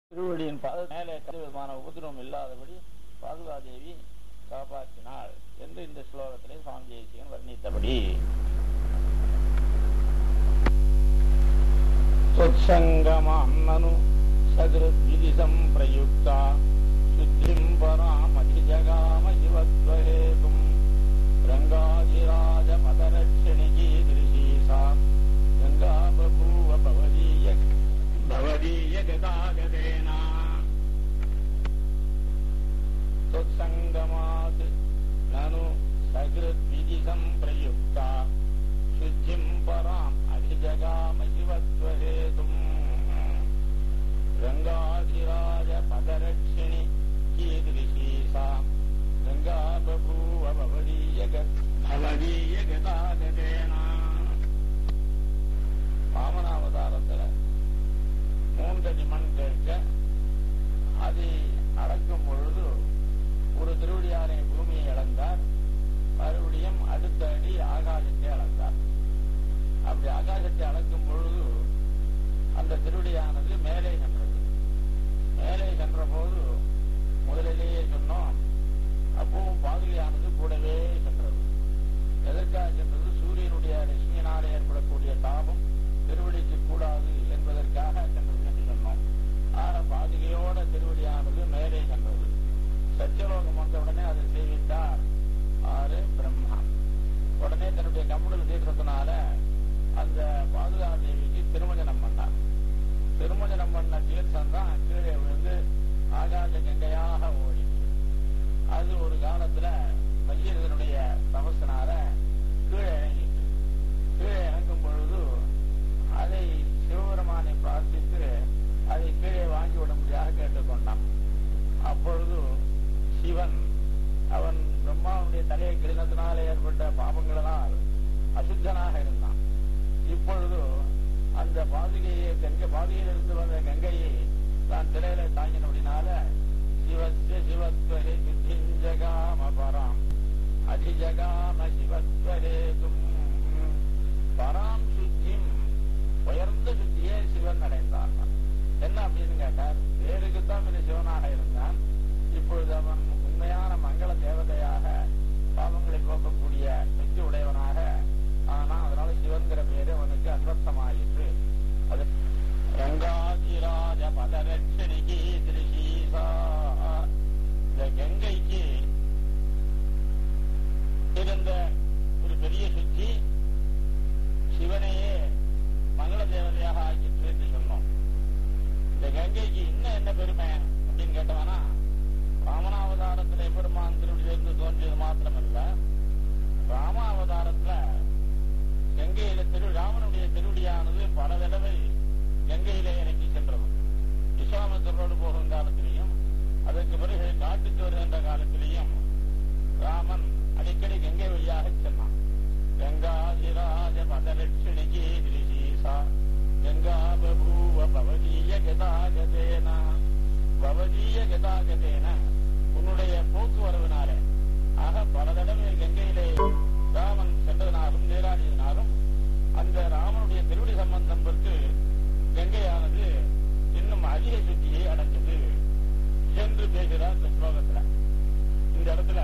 திருவடியின் மேலே விதமான உபதிரவம் இல்லாதபடி பாதுகாதேவி காப்பாற்றினாள் என்று இந்த ஸ்லோகத்திலே சுவாமி தேசிகன் வர்ணித்தபடி சொத்சங்கமாம் நனு சகிருத் விதிசம் பிரயுக்தா சுத்திம் பராம் அதிஜகாம சிவத்வஹேதும் ரங்காதிராஜ பதரட்சணிகி திருஷீசா கங்கா பபூவ பவதீய கதாகதேனா சொத்சங்கமாத் நனு சகிருத் விதிசம் பிரயுக்தா சுத்திம் பராம் அதிஜகாம சிவத்வஹேதும் ரங்காதிராஜ பதரட்சிணி கீதிருஷீசா கங்கா பபூவ பவதீய கதாகதேனா. வாமனாவதாரத்துல 3 அடி மண் கேட்க அதை அளக்கும் பொழுது ஒரு திருவடியாரை பூமியை அளந்தார், மறுபடியும் அடுத்த அடி ஆகாசத்தை அளந்தார். அப்படி ஆகாசத்தை அளக்கும் பொழுது அந்த திருவடியானது மேலே சென்றது. மேலே சென்ற போது முதலிலேயே சொன்னோம், அப்பவும் பாதுகையானது கூடவே சென்றது. எதற்காக சென்றது? சூரியனுடைய ரஷ்மியினாலே ஏற்படக்கூடிய தாபம் திருவடிக்கு கூடாது என்பதற்காக சென்றது என்று சொன்னோம். ஆக பாதுகையோட திருவடியானது மேலே சென்றது. சத்தியலோகம் வந்தவுடனே அதை சேவித்தார் ஆறு பிரம்மா. உடனே தன்னுடைய கம்முடல் தீர்த்தத்தினால அந்த பாதுகா தேவிக்கு திருமஞ்சனம் பண்ணார். திருமஞ்சனம் பண்ண தீர்த்தம் தான் கீழே விழுந்து ஆகாச கங்கையாக ஓடிச்சு. அது ஒரு காலத்துல பகீரதனுடைய தபசினால கீழே இறங்கிட்டு, கீழே இறங்கும் பொழுது அதை சிவபெருமானை பிரார்த்தித்து அதை கீழே வாங்கிவிடும்படியாக கேட்டுக்கொண்டான். அப்பொழுது சிவன் அவன் பிரம்மாவுடைய தலையை கிழினத்தினால ஏற்பட்ட பாபங்களினால் அசுத்தனாக இருந்தான். இப்பொழுது அந்த பாதுகையை பாதுகையிலிருந்து வந்த கங்கையை தான் திரையில தாங்கினபடினால சிவஸ்ய சிவத்வஹே சுத்திஞ்சகாம பராம் அதிஜகாம சிவத்வஹேதும் பராம் சுத்திம் உயர்ந்த சுத்தியே சிவன் அடைந்தான். என்ன அப்படின்னு கேட்டார், பேருக்குத்தான் இது சிவனாக இருந்தான். இப்பொழுது அவன் உண்மையான மங்கள தேவதையாக பாவங்களை போக்கக்கூடிய சக்தி உடையவனாக ஆனா, அதனால சிவன்கிற பேரு அவனுக்கு அஸ்வத்தமாயிற்று. அது ரங்காதிராஜ பதரட்சணிகி திருஷீசா. இந்த கங்கைக்கு இருந்த ஒரு பெரிய சுத்தி சிவனையே மங்கள தேவதையாக ஆக்கிற்று என்று சொன்னோம். இந்த கங்கைக்கு இன்னும் என்ன பெருமை அப்படின்னு கேட்டவனா, ராமனாவதாரத்துல பெருமான் திருவடியிலிருந்து தோன்றியது மாத்திரமல்ல, ராமாவதாரத்துல கங்கையில ராமனுடைய திருவடியானது பல தடவை கங்கையிலே இறங்கி சென்றது. விஸ்வாமித்திரரோடு போகும் காலத்திலையும் அதற்கு பிறகு காட்டுக்கு வருகின்ற காலத்திலையும் ராமன் அடிக்கடி கங்கை வழியாக சென்றான். கங்காதிராஜ பதலட்சுணிகி திருஷீசா கங்கா பபூவ பவதீய கதாகதேன. பவதீய கதாகதேன உன்னுடைய போக்குவரவினாலே. ஆக பல தடவை கங்கையிலே ராமன் சென்றதனாலும் நீராடியதனாலும் அந்த ராமனுடைய திருவடி சம்பந்தம் பெற்று கங்கையானது இன்னும் அதிக சுத்தியை அடைஞ்சது என்று பேசுகிறார் இந்த ஸ்லோகத்துல. இந்த இடத்துல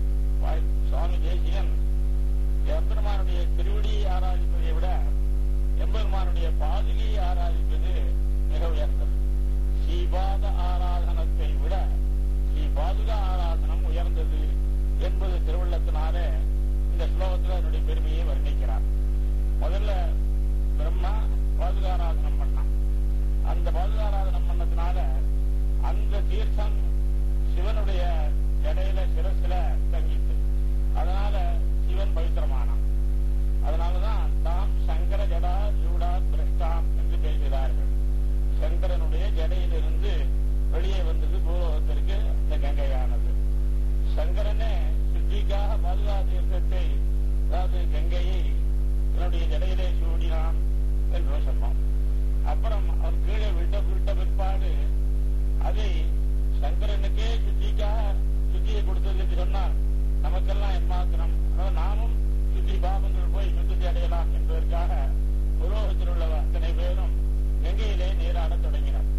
சுவாமி தேசிகன் எம்பெருமானுடைய திருவடியை ஆராதிப்பதை விட எம்பெருமானுடைய பாதுகையை ஆராதிப்பது மிக உயர்ந்தது. ஸ்ரீபாத ஆராதனத்தை விட ஸ்ரீ பாதுகா ஆராதனம் உயர்ந்தது என்பது திருவள்ளத்தினாலே இந்த ஸ்லோகத்தில் அதனுடைய பெருமையை வர்ணிக்கிறார். முதல்ல பிரம்மா பாதுகாராதனம் பண்ணான். அந்த பாதுகாராதனம் பண்ணதுனால அந்த தீர்த்தம் சிவனுடைய ஜடையில சிரசில தங்கிட்டு, அதனால சிவன் பவித்திரமானான். அதனாலதான் தாம் சங்கர ஜடா ஜூடா பிரஷ்டாம் என்று பேசுகிறார்கள். சங்கரனுடைய ஜடையிலிருந்து வெளியே வந்தது பூலோகத்திற்கு இந்த கங்கையானது. சங்கரனே சுத்திக்காக பாதுகா தீர்த்தத்தை, அதாவது கங்கையை தன்னுடைய ஜடையிலே சூடினான் என்று சொன்னோம். அப்புறம் அவர் கீழே விட்ட பிற்பாடு அதை சங்கரனுக்கே சுத்தியை கொடுத்தது என்று சொன்னால் நமக்கெல்லாம் எம்மாத்திரம். நாமும் சுத்தி பாவங்கள் போய் சுத்தி அடையலாம் என்பதற்காக உலோகத்தில் உள்ள அத்தனை பேரும் கங்கையிலே நீராட தொடங்கினார்.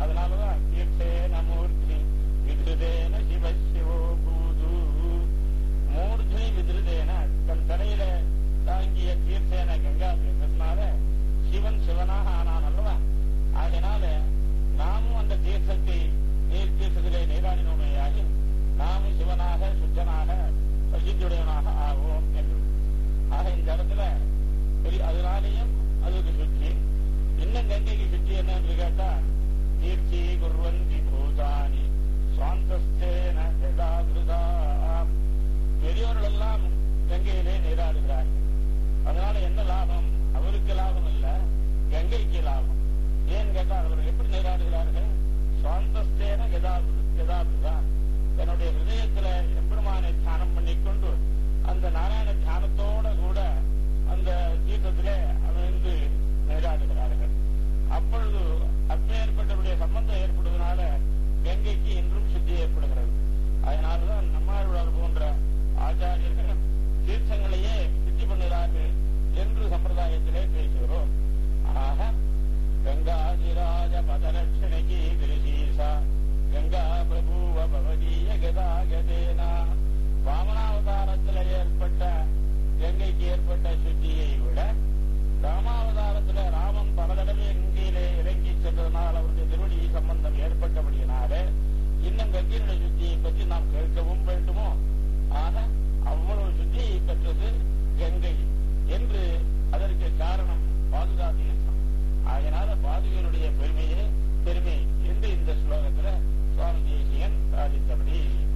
அதனாலதான் தீர்த்தேன மூர்த்தி விதிருதேன சிவசிவோ பூது. மூர்த்தி விதிருதேன தன் தலையில தாங்கிய தீர்த்தேன கங்கா தீர்த்தத்தினால சிவன் சிவனாக ஆனான் அல்லவா? ஆகினால நாமும் அந்த தீர்த்தத்தை நீர் தீர்த்தத்திலே நீராடினோமேயாகி நாமும் சிவனாக சுத்தனாக பிரசித்தியுடையவனாக ஆவோம் என்று. ஆக இந்த இடத்துல அதனாலேயும் அதுக்கு சுற்றி இன்னும் கங்கைக்கு சுற்றி என்னன்னு கேட்டா தீர்த்தி குர்வந்தி பூதானி சுவாந்தஸ்தேன யதாகிருதா. பெரியோர்கள் எல்லாம் கங்கையிலே நீராடுகிறார்கள். அதனால என்ன லாபம்? அவருக்கு லாபம் இல்ல, கங்கைக்கு லாபம். ஏன்னு கேட்டா அவர்கள் எப்படி நீராடுகிறார்கள்? சுவாந்தஸ்தேன யதாகிருதா. தன்னுடைய ஹிருதயத்துல எம்பெருமானை தியானம் பண்ணிக்கொண்டு அந்த நாராயண தியானத்தோட கூட அந்த தீர்த்தத்திலே அமைந்து நீராடுகிறார்கள். அப்பொழுது அப்பேற்பட்டவருடைய சம்பந்தம் ஏற்படுவதனால கங்கைக்கு இன்றும் சுத்தி ஏற்படுகிறது. அதனால்தான் நம்மாழ்வார் போன்ற ஆச்சாரியர்கள் தீர்த்தங்களையே சுத்தி பண்ணுகிறார்கள் என்று சம்பிரதாயத்திலே பேசுகிறோம். ஆக கங்காதிராஜ பதலட்சணிக்கு கிருஷீசா கங்கா பிரபுவ பவதீய கதாகதேனா. வாமனாவதாரத்தில் ஏற்பட்ட கங்கைக்கு ஏற்பட்ட சுத்தியை விட ராமாவதாரத்தில் ராமன் பல தடவை கங்கையிலே இறங்கி சென்றதனால் அவருடைய திருவடி சம்பந்தம் ஏற்பட்டபடியினாலே இன்னும் கங்கையினுடைய சுத்தியை பற்றி நாம் கேட்கவும் வேண்டுமோ? ஆக அவ்வளவு சுத்தியை பெற்றது கங்கை என்று அதற்கு காரணம் பாதுகா தீர்த்தம். ஆகையினால பாதுகையினுடைய பெருமை என்று இந்த ஸ்லோகத்துல சுவாமி தேசிகன் சாதித்தபடி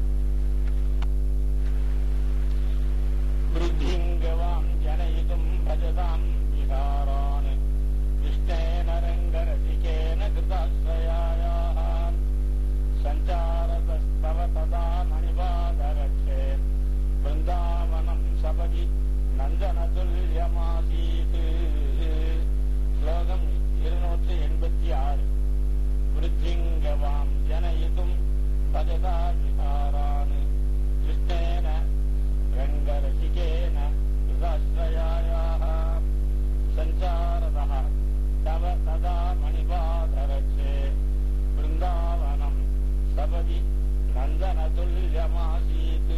விருத்திங்கவாம் ஜனயிதும் பஜதாம் விகாரான் கிருஷ்ணேன ரங்கரசிகேன கிருதாஸ்ரயாயாம் சஞ்சாரதஸ்தவ ததா மணிபாதரட்சே பிருந்தாவனம் சபதி நந்தனதுல்யமாசீத். ஸ்லோகம் 286. விருத்திங்கவாம் ஜனயிதும் பஜதா விகாரான் கிருஷ்ணேன ரங்கரசிகேன கிருதாஸ்ரயாயாம் சஞ்சாரதः தவ ததா மணிபாதரட்சே பிருந்தாவனம் சபதி நந்தனதுல்யமாசீத்.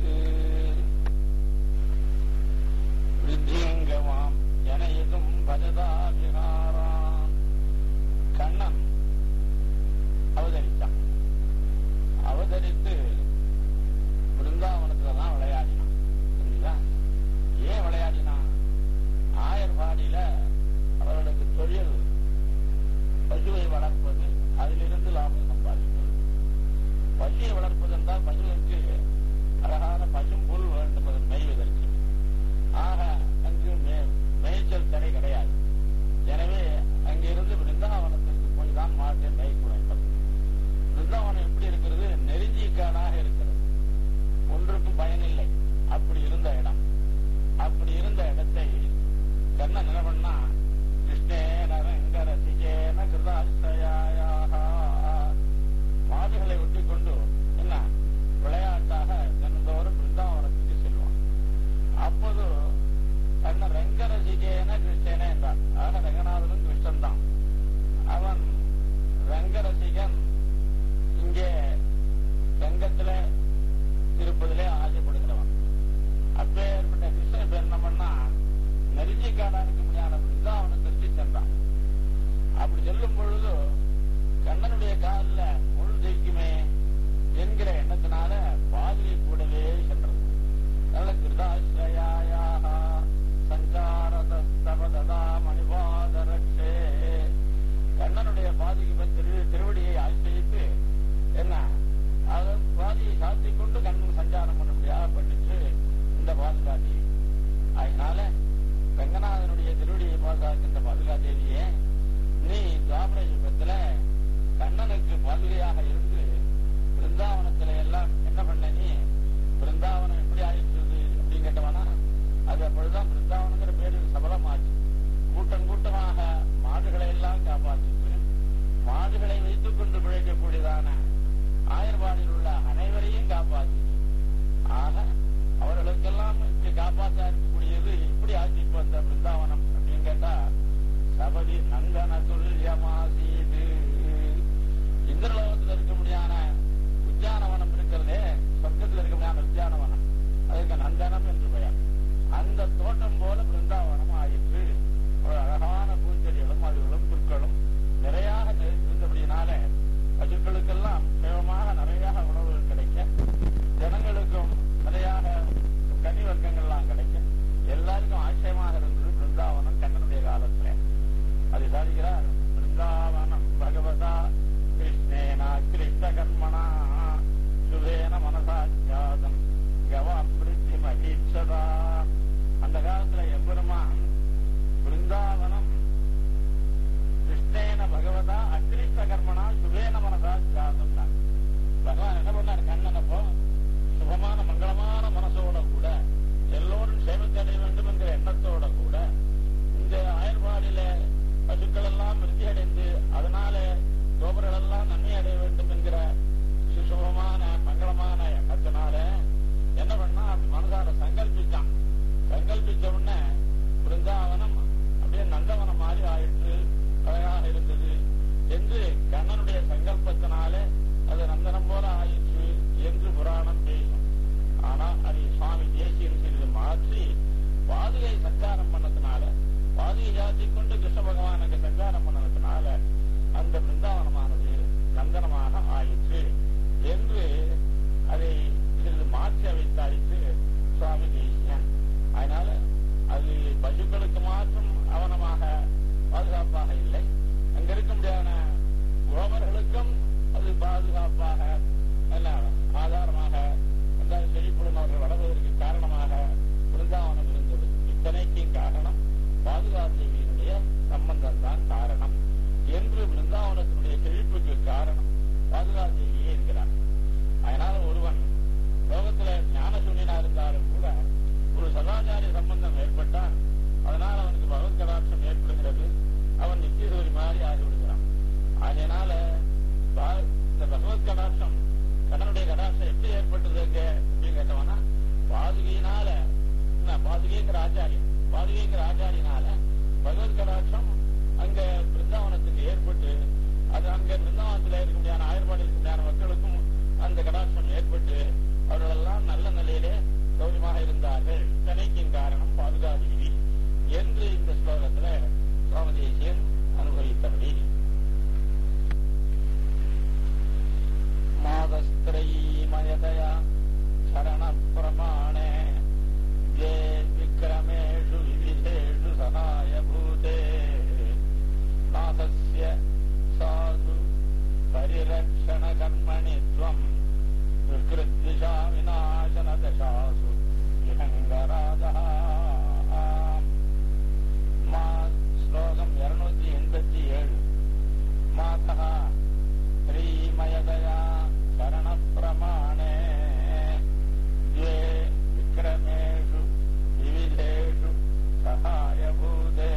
விருத்திங்கவாம் ஜனயிதும் பஜதா விகாரான். கண்ணன் அவதரித்தான். அவதரித்து பிருந்தாவனத்துலதான் விளையாடினான். புரியுதா? ஏன் விளையாடினான்? ஆயர்பாடியில அவர்களுக்கு தொழில் பசுவை வளர்ப்பது, அதிலிருந்து லாபம் சம்பாதிப்பது. பசுவை வளர்ப்பது என்றால் பசுவுக்கு அழகான பசும்புல் வேண்டும் அது மேய்வதற்கு. ஆக அங்கு மேய்ச்சல் தடை கிடையாது. எனவே அங்கிருந்து பிருந்தாவனத்திற்கு போய் தான் மாட்டை மேய்க்க வேண்டும். பிருந்தாவனம் எப்படி இருக்கிறது? நெருஞ்சிக்காடாக இருக்கிறது, ஒன்றுக்கும் பயனில்லை. அப்படி இருந்த இடம். அப்படி இருந்த இடத்தை கண்ணன் என்ன பண்ணா, கிருஷ்ணேன ரங்கரசிகேன கிருதாஸ்ரயாயாக மாடுகளை ஒட்டி கொண்டு என்ன விளையாட்டாக தினந்தோறும் பிருந்தாவனத்துக்கு செல்வான். அப்போது கண்ணன் ரங்கரசிகேன கிருஷ்ணேன என்றான். ஆக ரங்கநாதனும் கிருஷ்ணன் தான். அவன் ரங்கரசிகன், இங்கே ரங்கத்தில இருப்பதிலே ஆசைப்படுகிறவன். அப்பேற்பட்ட கிருஷ்ணன் இப்ப என்ன பண்ணா, நெருஞ்சிக்காடானுக்கு முடியாத பிருந்தாவனத்திற்கு சென்றான். அப்படி செல்லும் பொழுது கண்ணனுடைய காலில் முள் தைக்குமே என்கிற எண்ணத்தினால பாதுகை கூடவே சென்றது. நல்ல கிருதாஸ்ரயாயாக சஞ்சாரதஸ்தவதா மணிபாதரட்சே. கண்ணனுடைய பாதுகை திருவடியை ஆசிரியித்து என்ன அதை பாதியை சாத்திக் கொண்டு கண்ணன் சஞ்சாரம் பண்ண முடியாத பண்ணிட்டு இந்த பாதுகா தேவி. அதனால ரங்கநாதனுடைய திருவடியை பாதுகாக்கின்ற பாதுகா தேவியே, நீ துவாபர யுகத்துல கண்ணனுக்கு பாதுகையாக இருந்து பிருந்தாவனத்துல எல்லாம் என்ன பண்ண? நீ பிருந்தாவனம் எப்படி ஆயிடுச்சு அப்படின்னு கேட்டவனா, அது அப்பொழுதுதான் பிருந்தாவனங்கிற பேரு சபலமாச்சு. கூட்டம் கூட்டமாக மாடுகளை எல்லாம் காப்பாற்றிட்டு மாடுகளை வைத்துக் கொண்டு பிழைக்கக்கூடியதான ஆயர்பாடியில் உள்ள அனைவரையும் காப்பாற்றி. ஆக அவர்களுக்கெல்லாம் இப்படி காப்பாற்ற இருக்கக்கூடியது இப்படி ஆட்சி வந்த பிருந்தாவனம் அப்படின்னு கேட்டா சபதி நந்தன துல்யமாசீது. இந்திரலோகத்தில் இருக்க முடியாத உத்தியானவனம் இருக்கிறதே, சொர்க்கத்தில் இருக்க முடியாத உத்தியானவனம், அதுக்கு நந்தனம் என்று பெயர். அந்த தோட்டம் போல பிருந்தாவனம் ஆயிற்று. ஒரு அழகான பூச்செடிகளும் அதுகளும் புற்களும் நிறையாக இருந்தபடியினால பசுக்களுக்கெல்லாம் சேவமாக நிறைய உணவுகள் கிடைக்க, ஜனங்களுக்கும் நிறையாக கனி வர்க்கங்கள்லாம் கிடைக்க, எல்லாருக்கும் ஆச்சரியமாக இருந்தது பிருந்தாவனம் கண்ணனுடைய காலத்துல. அதை சாதிக்கிறார். பிருந்தாவனம் பகவதா கிருஷ்ணேனா கிருஷ்ண கர்மணா சுவேன மனசாச்சாதம் கவாபிருத்தி மகீட்சதா. அந்த காலத்துல எம்பெருமான் பிருந்தாவனம் கிருஷ்ணேன பகவதா அக்கிருஷ்ண கர்மணா சுவேன மனசாச்சாதம் தான். பகவான் என்ன பண்ணார்? கண்ணனப்போ சுபமான மங்களமான மனசோட கூட, எல்லோரும் சேமத்தை அடைய வேண்டும் என்கிற எண்ணத்தோட கூட, இந்த ஆயர்பாடியில பசுக்கள் எல்லாம் விருத்தி அடைந்து அதனால கோபுரங்கள் எல்லாம் நன்மை அடைய வேண்டும் என்கிற சுபமான மங்களமான எண்ணத்தினால என்ன பண்ணா, அப்படி மனதால சங்கல்பிச்சான். சங்கல்பிச்ச உடனே பிருந்தாவனம் அப்படியே நந்தவனம் மாதிரி ஆயிற்று, அழகாக இருந்தது என்று கண்ணனுடைய சங்கல்பத்தினால அது நந்தனம் போல ஆயிற்று என்று புராணம் பேசும். ஆனா அதை சுவாமி தேசியம் சிறிது மாற்றி பாதுகை சஞ்சாரம் பண்ணதுனால, பாதுகை ஜாதி கொண்டு கிருஷ்ண பகவான் அங்கு சஞ்சாரம் பண்ணதுனால அந்த பிருந்தாவனமானது நந்தனமாக ஆயிற்று என்று அதை சிறிது மாற்றி வைத்தாயிற்று சுவாமி தேசியன். அதனால அது பசுக்களுக்கு மாற்றும் அவனமாக பாதுகாப்பாக இல்லை, அங்க இருக்க முடியாத கோபர்களுக்கும் அது பாதுகாப்பாக ஆதாரமாக செழிப்புடன் வளர்வதற்கு காரணமாக பிருந்தாவனம் இருந்தது. இத்தனைக்கும் காரணம் பாதுகாதேவியினுடைய சம்பந்தம் தான் காரணம் என்று பிருந்தாவனத்தினுடைய செழிப்புக்கு காரணம் பாதுகாதேவியே என்கிறார். அதனால ஒருவன் லோகத்துல ஞான சூன்யனா இருந்தாலும் கூட ஒரு சதாச்சாரிய சம்பந்தம் ஏற்பட்டால் அதனால் அவனுக்கு பகவத் கடாட்சம் ஏற்படுகிறது, அவன் நித்தியசூரி மாதிரி ஆகிவிடுகிறான். அதனால இந்த பகவத் கடாட்சம் கண்ணனுடைய கடாட்சம் எப்படி ஏற்பட்டது எங்க அப்படின்னு கேட்டவனா, பாதுகையினால, பாதுகைங்கிற ஆச்சாரியம், பாதுகைங்கிற ஆச்சாரியனால பகவத் கடாட்சம் அங்க பிருந்தாவனத்துக்கு ஏற்பட்டு, அது அங்க பிருந்தாவனத்தில் இருக்க முடியாத ஆயர்பாடு இருக்க முடியாத மக்களுக்கும் அந்த கடாட்சம் ஏற்பட்டு அவர்கள் எல்லாம் நல்ல நிலையிலே கௌரியமாக இருந்தார்கள். இத்தனைக்கும் காரணம் பாதுகாதேவி என்று இந்த ஸ்லோகத்துல சுவாமி தேசியன் அனுபவித்தபடி மாதஸ்திரயீமயதயா சரண பிரமாணே யே விக்ரமேஷு விவிதேஷு சகாய பூதே நாதஸ்ய சாது பரிரக்ஷண கர்மணி த்வம் விக்ருத்விஷா விநாசன தசாசு விஹங்கராதா. ஸ்லோகம் 287. மாதா ஸ்ரீமயதயா சரண பிரமாணே த்வே விக்ரமேஷு விவிதேஷு சகாய பூதே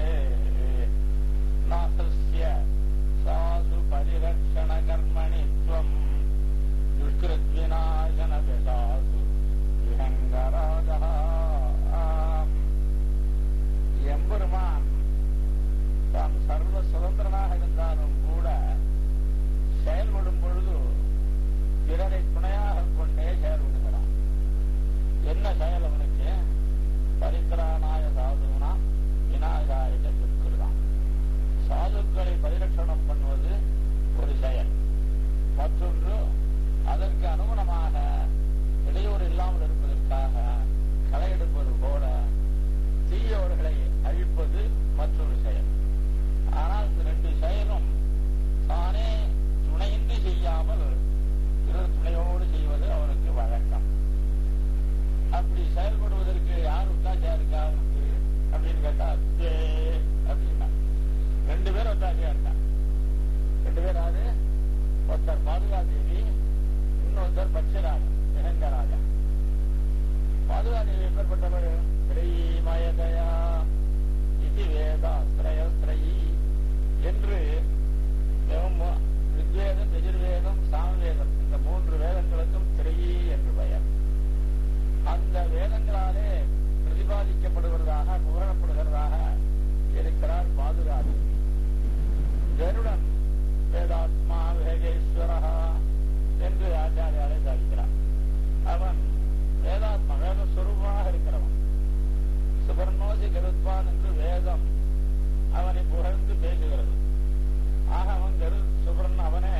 நாதஸ்ய சாசு பரிரக்ஷண கர்மணி த்வம் துஷ்கிருத்விநாசன தசாசு விஹங்கராதா. எம்பெருமான் தான் சர்வ சுதந்திரனாக இருந்தாலும் கூட செயல்படும் பொழுது பிறரை துணையாக கொண்டே செயல்படுகிறான். என்ன செயல் அவனுக்கு? பரித்ராணாய சாதுனா விநாசாய துஷ்கிருதம். சாதுக்களை பரிரட்சணம் பண்ணுவது ஒரு செயல். மற்றொன்று அதற்கு அனுகுணமாக இடையூறு இல்லாமல் இருப்பதற்காக களை எடுப்பது போல தீயவர்களை அழிப்பது மற்றொரு செயல். ஆனால் இந்த ரெண்டு செயலும் தானே துணையின்றி செய்யாமல் பிறர் துணையோடு செய்வது அவனுக்கு வழக்கம். அப்படி செயல்படுவதற்கு யார் ஒத்தாசையா இருக்கா அவனுக்கு அப்படின்னு கேட்டா அப்படின்னா 2 பேர் ஒத்தாசையா இருக்கா. 2 பேர் யாரு? ஒருத்தர் பாதுகாதேவி, இன்னொருத்தர் பட்சராஜன் விஹங்கராஜா. பாதுகாதேவி எப்பேற்பட்டவர்? ஸ்ரீமயதயா இது வேதாஸ்திரயஸ்திரயி என்று ரிக்வேதம், எஜுர்வேதம், சாமவேதம் இந்த 3 வேதங்களுக்கும் திரையி என்று பெயர். அந்த வேதங்களாலே பிரதிபாதிக்கப்படுவதாக புகழப்படுகிறதாக இருக்கிறார் பாதுகாதேவி. கருடன் வேதாத்மா வேகேஸ்வரா என்று ஆச்சாரியாலே சாதிக்கிறார். அவன் வேதாத்மா வேதஸ்வரூபமாக இருக்கிறவன். சுபர்ணோசி கருத்வான் என்று வேதம் அவனை புகழ்ந்து பேசுகிறது. ஆக அவன் சுபர்ண அவனே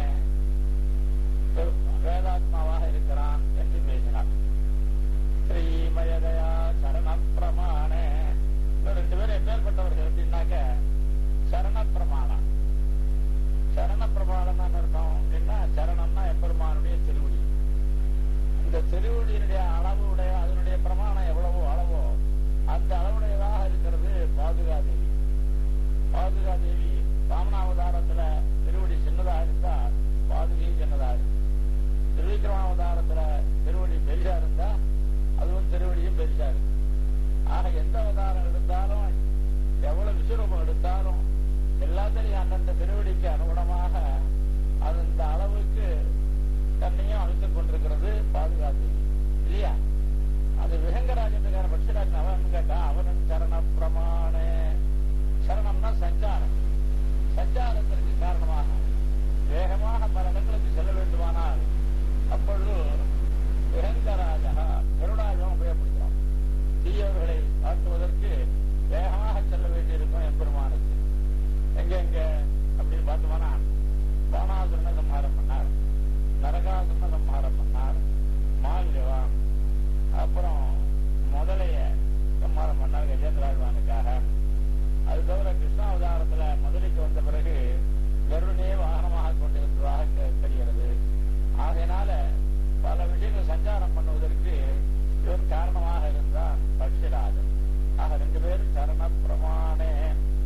வேதாத்மாவாக இருக்கிறான் என்று பேசினார். ஸ்ரீமயதயா சரண பிரமாணே. ரெண்டு பேரும் எப்பேற்பட்டவர்கள் அப்படின்னாக்க சரண பிரமாணம். சரண பிரமாணம் அர்த்தம் அப்படின்னா சரணம்னா எப்பெருமானுடைய திருவடி. இந்த திருவடியினுடைய அளவுடைய அதனுடைய பிரமாணம் எவ்வளவோ அளவோ அந்த அளவுடையதாக இருக்கிறது பாதுகாதேவி. பாதுகாதேவி வாமனாவதாரத்துல திருவடி சின்னதா இருந்தா பாதுகை சின்னதா இருக்கு. திருவிக்கிரமாவதாரத்துல திருவடி பெரிசா இருந்தா அதுவும் திருவடியும் பெரிசா இருக்கு. ஆக எந்த அவதாரம் எடுத்தாலும் எவ்வளவு விஸ்வரூபம் எடுத்தாலும் எல்லாத்திலையும் அந்தந்த திருவடிக்கு அனுகுணமாக அந்த அளவுக்கு தன்னையும் அழுத்திக் கொண்டிருக்கிறது பாதுகாப்பு இல்லையா? அது விஹங்கராஜன் பட்சராஜன் அவன் கேட்டா அவனின் சரண பிரமாணே. சரணம்னா சஞ்சாரம். சஞ்சாரத்திற்கு காரணமாக வேகமாக பல இடங்களுக்கு செல்ல வேண்டுமானால் அப்பொழுது விஹங்கராஜா கருடாயுதம் உபயோகப்படுத்தும். தீயவர்களை காட்டுவதற்கு வேகமாக செல்ல வேண்டியிருக்கும் எம்பெருமானுக்கு. எங்க அப்படின்னு பார்த்தோம்னா பானாசுரனை சம்ஹாரம் பண்ணார், நரகாசுரனை சம்ஹாரம் பண்ணார், மால்யவான், அப்புறம் முதலைய சம்ஹாரம் பண்ணார் கஜேந்திராழ்வானுக்காக. அது தவிர கிருஷ்ணாவதாரத்துல முதலைக்கு வந்த பிறகு கருடனையே வாகனமாக கொண்டிருந்ததாக தெரிகிறது. ஆகையினால பல விஷயங்கள் சஞ்சாரம் பண்ணுவதற்கு இவன் காரணமாக இருந்தான் பட்சிராஜன். ஆக ரெண்டு பேரும் சரண பிரமாணே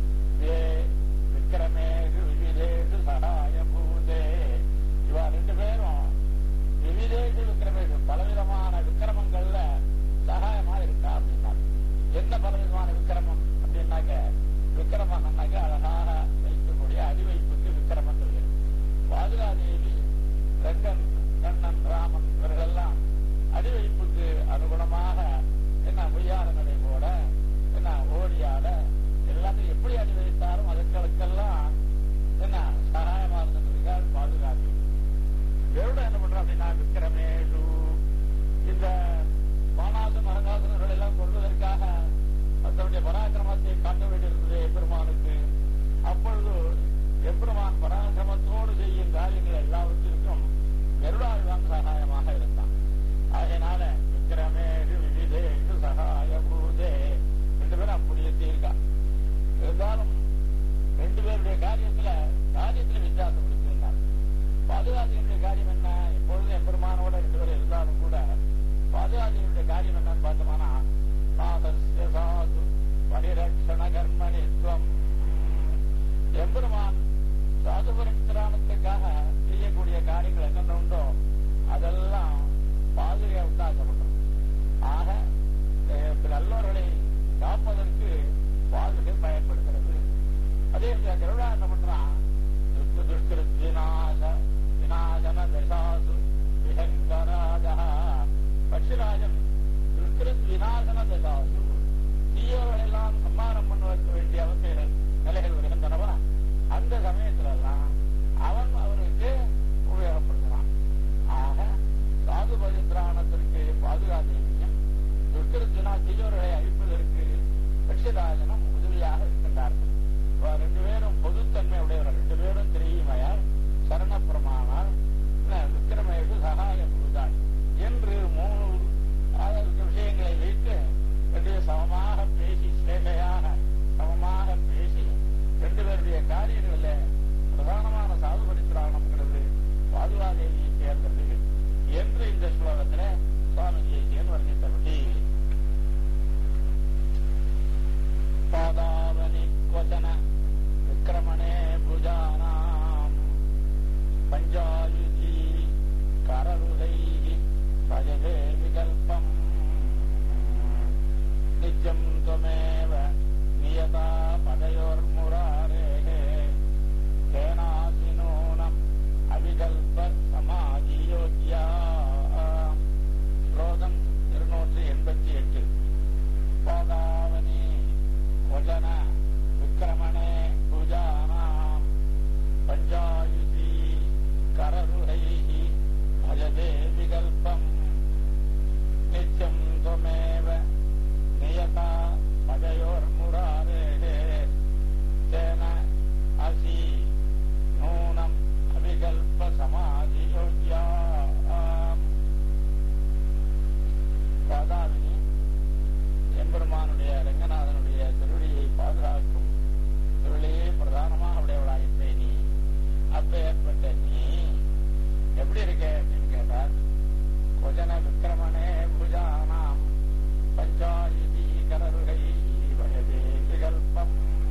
விக்கிரமேஷு விவிதேஷு சகாய பூதே. இவா ரெண்டு பேரும் விவிதேஷு விக்கிரமேஷு பலவிதமான விக்கிரமங்கள்ல சகாயமா இருக்கா அப்படின்னா என்ன பலவிதமான விக்கிரமம் அப்படின்னாக்க விக்கிரமன்னாக்க அழகாக வைக்கக்கூடிய அடிவைப்புக்கு விக்கிரமம் இருக்கு. பாதுகாதேவி ரங்கன் கண்ணன் ராமன் இவர்களெல்லாம் அடிவைப்புக்கு அனுகுணமாக என்ன பொய்யார நடை போட என்ன ஓடியாட எல்லாத்தையும் எப்படி அடி வைத்தாலும் அதுக்களுக்கெல்லாம் என்ன சகாயமா இருந்திருக்கார் பாதுகாப்பு. எவ்வளவு என்ன பண்றோம் அப்படின்னா விக்கிரமேஷு இந்த பானாசன் நரகாசனர்கள் எல்லாம் கொள்வதற்காக தன்னுடைய பராக்கிரமத்தை காட்ட வேண்டியிருந்தது எம்பெருமானுக்கு. அப்பொழுது எம்பெருமான் பராக்கிரமத்தோடு செய்யும் காரியங்கள் எல்லாவற்றிற்கும் கருடாழ்வான் சகாயமாக இருந்தான். ஆகையினால விக்கிரமேஷு விவிதேஷு சகாய பூதே ரெண்டு பேரும் அப்படியே தீர்க்கா. இருந்தாலும் ரெண்டு பேருடைய காரியத்துல வித்தியாசம் இருக்கின்றார். பாதுகாதிகளுடைய காரியம் என்ன? எப்பொழுதும் எம்பெருமானோட ரெண்டு பேரும் இருந்தாலும் கூட பாதுகாதிகளுடைய காரியம் என்னன்னு பார்த்தோம்னா சாது பரிரட்சண கர்மணித்துவம். எம்பெருமான் சாது பரித்திராணத்துக்காக செய்யக்கூடிய காரியங்கள் என்னென்ன உண்டோ அதெல்லாம் பாதுகா உண்டாக்கப்பட்டது. ஆக நல்லவர்களை காப்பதற்கு பாதுகை பயன்படுகிறது. அதே கருடா என்ன பண்றான்? விநாசன தசாசு விஹங்கராஜா. பட்சிராஜன் துஷ்கிருத் விநாசன தசாசு தீயவர்கள் எல்லாம் சம்மானம் பண்ணுவதற்கு வேண்டிய அவசிய நிலைகள் வருகின்றனவா அந்த சமயத்துல எல்லாம் அவன் அவருக்கு உபயோகப்படுத்துறான். ஆக சாது பரித்ராணத்திற்கு பாதுகாதேவியும் துஷ்கிருத்தினா தீயவர்களை அழிப்பதற்கு பட்சிராஜனும் உதவியாக இருக்கின்றார்கள். ரெண்டு பேரும் பொதுத்தன்மை உடையவர்கள். ரெண்டு பேரும் திரிமயால் சரண பிரமாணால் விக்கிரமேஷு சகாய பூதாள் என்று மூணு விஷயங்களை வைத்து ரெண்டு சமமாக பேசி சேஷையாக சமமாக பேசி ரெண்டு பேருடைய காரியங்களில் பிரதானமான சாது பரித்ராணம்ங்கிறது பாதுகாதேவியை சேர்ந்தது என்று இந்த ஸ்லோகத்தில் சுவாமி தேசியன் வர்ணித்தபடி பாதாவனி क्वचन विक्रमणे भुजानाम् पञ्चायुधि कररुदैः भजते विकल्पम् नित्यम् त्वमेव नियता पदयोर्मुरारेः तेनासिनूनम् अविकल्प समाधियोग्या. श्लोकम् 288. पादावनी क्वचन विक्रमणे भुजानाम् पञ्चायुधि भोजन विक्रमणे भुजानाम् पंचायती कररुகை வயதே விகல்பம்.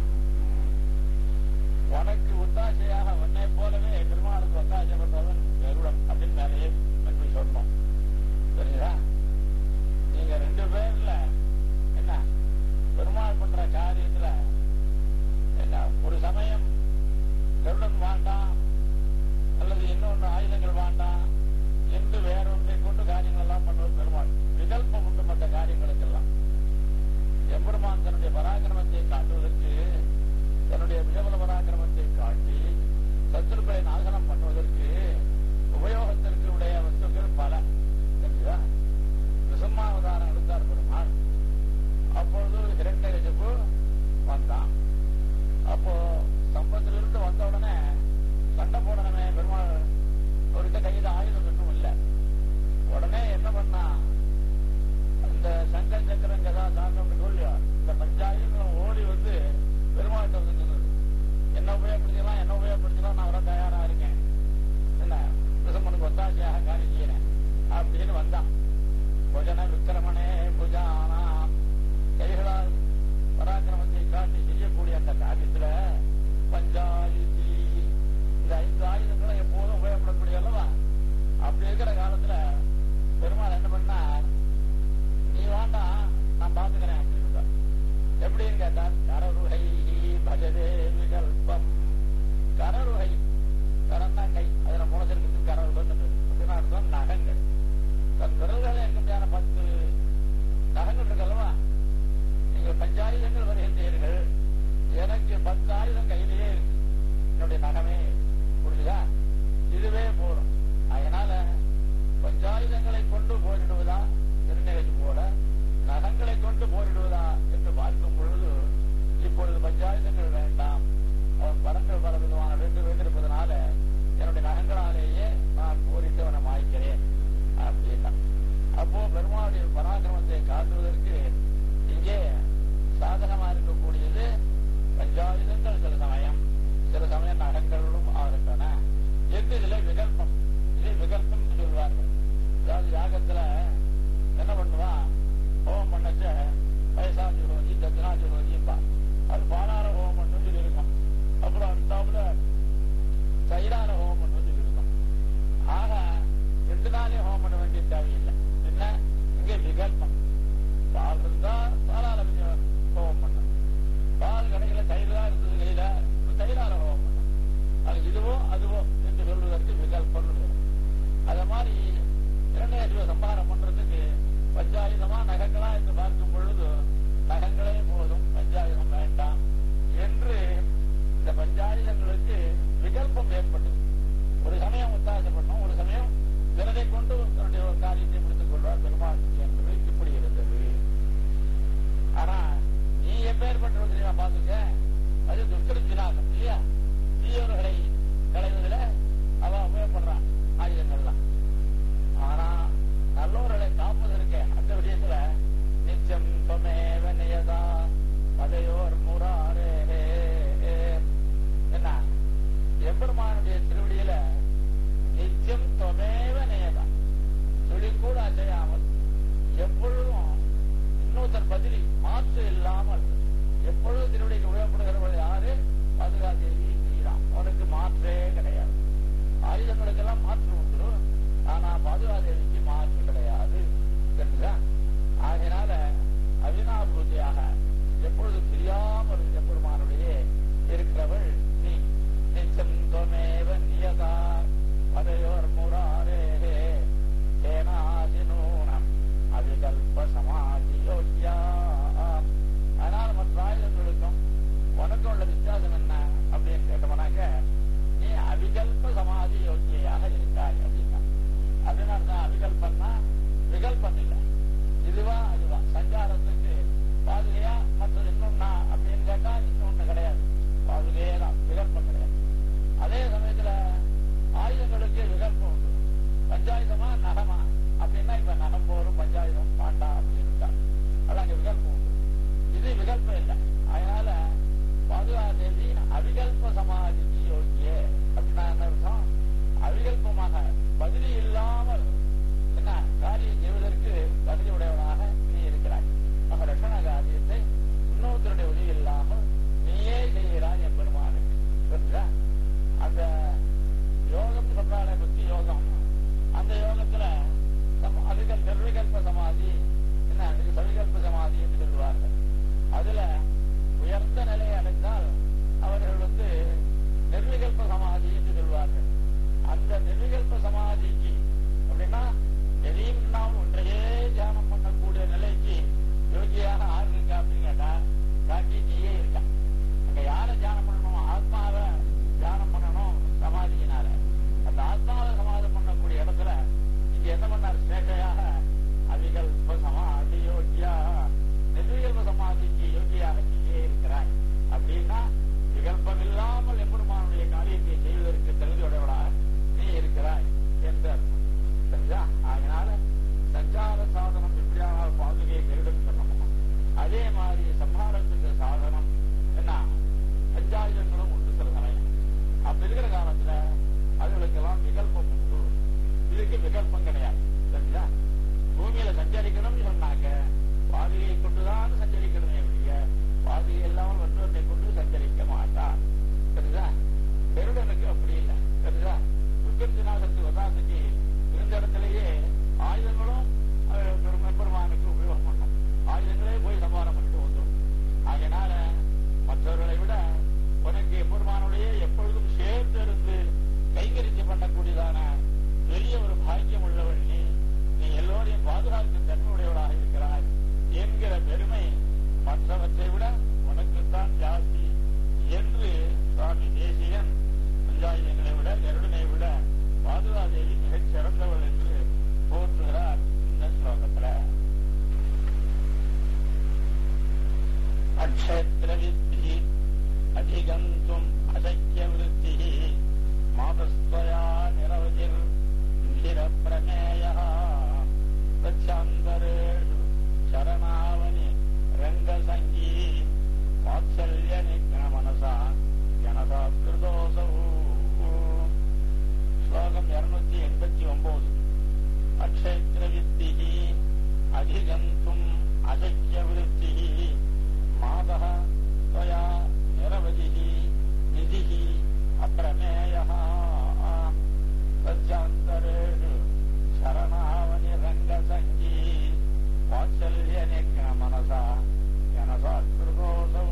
உனக்கு ஒத்தாசையாக உன்னை போலவே பெருமாளுக்கு ஒத்தாசை பண்றவன் கருடன் அப்படின்னு மேலேயே நன்றி சொல்லணும். சரிங்களா? நீங்க 2 பேர்ல என்ன பெருமாள் பண்ற காரியத்துல என்ன ஒரு சமயம் கருடன் வேண்டாம் அல்லது இன்னொன்று ஆயுதங்கள் வேண்டாம் என்று வேறொன்றை கொண்டு காரியங்கள் எல்லாம் பண்ணுவது பெருமாள். விகல்பம் உண்டு மற்ற காரியங்களுக்கெல்லாம். எம்பெருமான் தன்னுடைய பராக்கிரமத்தை காட்டுவதற்கு தன்னுடைய விஜயபல பராக்கிரமத்தை காட்டி சத்துருக்களை நாசனம் பண்ணுவதற்கு உபயோகத்திற்கு உடைய வஸ்துக்கள் பல. தெரியுதா? நிசம்மாவதாரம் எடுத்தார் பெருமாள். அப்பொழுது இரண்டகசிப்பு வந்தான். அப்போ சம்பத்திலிருந்து வந்த உடனே சண்டை போடணுமே பெருமாள். அவருக்கு கையில் ஆயுதம் இன்னும் இல்லை. உடனே என்ன பண்ணா, இந்த சங்கர் சக்கரம் கதா சாந்தம் சொல்லியா இந்த பஞ்சாயுதங்களும் ஓடி வந்து பெருமாள்கிட்ட வந்து சொன்னது, என்ன உபயோகப்படுத்தலாம் நான் வர தயாரா இருக்கேன், என்ன நிசம்மனுக்கு ஒத்தாசையாக காரியம் செய்யறேன் அப்படின்னு வந்தான். புஜன விக்கிரமனே புஜானா, கைகளால் பராக்கிரமத்தை காட்டி செய்யக்கூடிய அந்த காரியத்துல பஞ்சாயுதி இந்த 5 ஆயுதங்களும் எப்போதும் உபயோகப்படக்கூடிய அல்லவா. அப்படி இருக்கிற காலத்துல பெருமாள் என்ன பண்ணா, நீ வேண்டாம் நான் பாத்துக்கிறேன் அப்படின்னு. எப்படின்னு கேட்டார், கரருகை பஜதே விகல்பம். கரருகை, கரன்னா கை, அதுல முளைச்சிருக்கு கரருகன் அப்படின்னா அர்த்தம் நகங்கள். தன் விரல்களை எங்கேயான 10 நகங்கள் இருக்கல்லவா. நீங்கள் 5 ஆயுதங்கள் வருகின்றீர்கள், எனக்கு 10 ஆயுதம் கையிலேயே இருக்கு, என்னுடைய நகமே. புரியுதா? இதுவே போதும். அதனால 5 ஆயுதங்களை கொண்டு போரிடுவதா திருநெல்வேலி போல நகங்களை கொண்டு போரிடுவதா என்று பார்க்கும் பொழுது இப்பொழுது 5 ஆயுதங்கள் வேண்டாம். அவன் பரங்கள் பல விதமான வைத்திருப்பதனால என்னுடைய நகங்களாலேயே நான் போரிட்டு அவனை மாய்க்கிறேன் அப்படின்னா. அப்போ பெருமாளுடைய பராக்கிரமத்தை காட்டுவதற்கு இங்கே சாதகமா இருக்கக்கூடியது 5 ஆயுதங்கள். சில சமயம் நகங்களும் ஆகின்றன என்று இதில் விகல்பம். இதை விகல்பம் சொல்வார்கள். அதாவது யாகத்துல என்ன பண்ணுவான், ஹோமம் பண்ணச்ச வயசா ஜுரோதி தத்னா ஜுரோதிப்பா, அது பாலார ஹோமம் பண்ணு சொல்லி இருக்கும். அப்புறம் அடுத்தாப்புல சைலார ஹோமம் பண்ணு சொல்லி இருக்கும். ஆக 2 நாளே ஹோமம் பண்ண வேண்டிய தேவையில்லை. என்ன இங்கே விகல்பம். பால் இருந்தா பாலால ஹோமம் பண்ண, பால் கடையில தயிர் தான் இருந்தது கையில தயிரால ஹோமம் பண்ண, அது இதுவோ அதுவோ என்று சொல்வதற்கு விகல்பம். அத மாதிரி இரண்டையோ சம்பாரம் பண்றதுக்கு 5 ஆயுதமா நகங்களா என்று பார்க்கும் பொழுது நகங்களே போதும், 5 ஆயுதம் வேண்டாம் என்று இந்த 5 ஆயுதங்களுக்கு விகல்பம் ஏற்பட்டது. ஒரு சமயம் ஒத்தாசை பண்ணும், ஒரு சமயம் விரதை கொண்டு தன்னுடைய ஒரு காரியத்தை முடித்துக் கொள்வார் பெருமாள் என்பது இப்படி இருந்தது. ஆனா நீ எப்பேற்பட்டது தெரியுமா பாத்துக்க, அது துஷ்கரின் விநாசம் இல்லையா. தீயோர்களை களைவதில் அவ உபயோகப்படுறான் ஆயுதங்கள்லாம். ஆனா நல்லோர்களை காப்பதற்கு அந்த விஷயத்துல நிச்சயம் தொமேவ நியதா மதையோர் முராரே. என்ன எம்பெருமானுடைய திருவடியில நிச்சயம் தொமேவ நியதா, சொல்லி கூட அசையாமல் எப்பொழுதும் இன்னொருத்தர் பதிலி மாற்று இல்லாமல் எப்பொழுதும் திருவடிக்கு உபயோகப்படுகிறவர்கள் யாரு? பாதுகா தேவி ஸ்ரீராம். அவனுக்கு மாற்றே கிடையாது. ஆயுதங்களுக்கெல்லாம் மாற்று உண்டு, ஆனா பாதுகா தேவிக்கு மாற்று கிடையாது. ஆகையினால அவினாபூதியாக எப்பொழுது பிரியாமல் எம்பெருமானுடைய இருக்கிறவள் நீ. நிச்சம் தொமேவ நியதா பதையோர் முராரே சேனாசினூனம் அவிகல்ப சமாதி யோக்கியா. அதனால மற்ற ஆயுதங்களுக்கும் உனக்கும் உள்ள வித்தியாசம் என்ன அப்படின்னு கேட்டோம்னாக்க, நீ அவிகல்ப சமாதி யோக்கியாக இருக்காய் அப்படின்னா. அதனால்தான் அவிகல்பன்னா விகல்பம் இல்லை, இதுவா அதுவா. சஞ்சாரத்துக்கு பாதுகையா மற்றது இன்னொன்னா அப்படின்னு கேட்டா இன்னொன்னு கிடையாது, பாதுகையே தான், விகல்பம் கிடையாது. அதே சமயத்துல ஆயுதங்களுக்கு விகல்பம் உண்டு. பஞ்சாயுதமா நகமா அப்படின்னா இப்ப நகம் போரும் பஞ்சாயுதம் பாண்டா அப்படின்னு இருக்கா, அதான் அங்க விகல்பம் உண்டு. இது விகல்பம் இல்லை. அதனால பாதுகா தேவி அவிகல்ப சமாதிக்கு யோகிய அப்படின்னா என்ன அர்த்தம்? அவிகல்பமாக பதிலி இல்லாமல் என்ன காரியம் கொண்டுதான் சஞ்சரிக்கணுமே ஒழிய பாதையை இல்லாமல் வந்தவனை கொண்டு சஞ்சரிக்க மாட்டான். தெரியுதா? கருடனுக்கு அப்படி இல்லை. தெரியுதா? உக்கிரத்தினாசத்து வதாசைக்கு இருந்த இடத்திலேயே ஆயுதங்களும் பெருமானுக்கு உபயோகம் பண்ணும். ஆயுதங்களே போய் சம்பாரம் பண்ணிட்டு வந்துடும். ஆகையினால மற்றவர்களை விட உனக்கு எம்பெருமானுடைய எப்பொழுதும் சேர்த்து இருந்து கைங்கரிச்சு பண்ணக்கூடியதான பெரிய ஒரு பாக்கியம் உள்ளவள் நீ. நீ எல்லோரையும் பாதுகாக்கும் தன்மையுடையவளாக இருக்கிறாய் என்கிற பெருமை மற்றவற்றை விட உனக்குத்தான் ஜாஸ்தி என்று சுவாமி தேசிகன் பஞ்சாயுதங்களை விட கருடனை விட பாதுகாதேவி மிகச் சிறந்தவள் என்று போற்றுகிறார் இந்த ஸ்லோகத்துல. அக்ஷேத்திர வித்தி அதிகந்தும் அசக்கிய விருத்தி மாதஸ்தயா நிரவதிர் பிரமேய தச்சாந்தரேஷு சரணாவனி ரங்கசங்கி வாத்சல்ய நிக்ன மனசா ஜனதா கிருதோசௌ. ஸ்லோகம் 289. அக்ஷேத்திர வித்தி அதிகந்தும் அசக்கிய விருத்தி மாதः त्वया निरवधिः निधिः अप्रमेयः तच्चान्तरेषु शरणावनिरङ्गसङ्गी वात्सल्यनिघ्न मनसा जनसा कृतोऽसौ.